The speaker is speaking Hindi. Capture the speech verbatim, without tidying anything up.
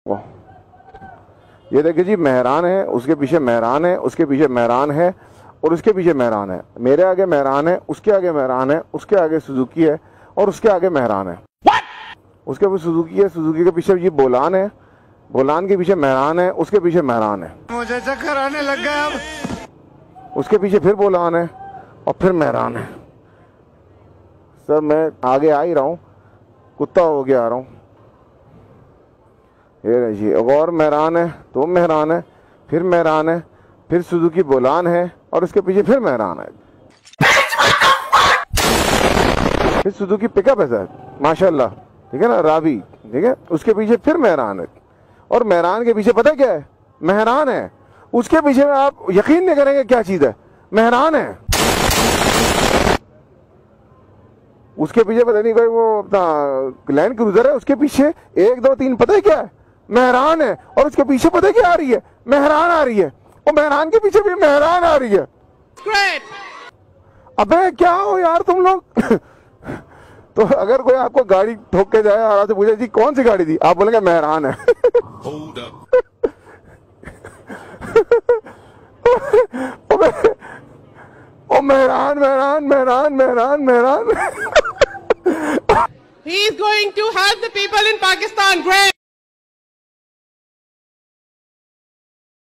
ये देखिए जी, मेहरान है, उसके पीछे मेहरान है, उसके पीछे मेहरान है और उसके पीछे मेहरान है। मेरे आगे मेहरान है, उसके आगे मेहरान है, उसके आगे सुजुकी है और उसके आगे मेहरान है। उसके पीछे सुजुकी है, सुजुकी के पीछे ये बोलान है, बोलान के पीछे मेहरान है, उसके पीछे मेहरान है। मुझे चक्कर आने लग गया अब। उसके पीछे फिर बोलान है और फिर मेहरान है। सर मैं आगे आ ही रहा हूँ, कुत्ता हो गया आ रहा हूँ। ये रही और मेहरान है, तो मेहरान है, फिर मेहरान है, फिर सुजुकी बोलान है और उसके पीछे फिर मेहरान है। फिर सुजुकी पिकअप है सर, माशाल्लाह, ठीक है ना, रावी, ठीक है। उसके पीछे फिर मेहरान है और मेहरान के पीछे पता है क्या है? मेहरान है। उसके पीछे में आप यकीन नहीं करेंगे क्या चीज है, मेहरान है। उसके पीछे पता नहीं कोई वो अपना लैंड क्रूजर है, उसके पीछे एक दो तीन पता है क्या है? मेहरान है। और उसके पीछे पता है क्या आ रही है? मेहरान आ रही है और मेहरान के पीछे भी मेहरान आ रही है। Great. अबे क्या हो यार तुम लोग। तो अगर कोई आपको गाड़ी ठोक के जाए और आपसे पूछे जी कौन सी गाड़ी थी, आप बोलेंगे मेहरान है। ओ Mehran Mehran Mehran Mehran Mehran. He is going to help the people in Pakistan. Great.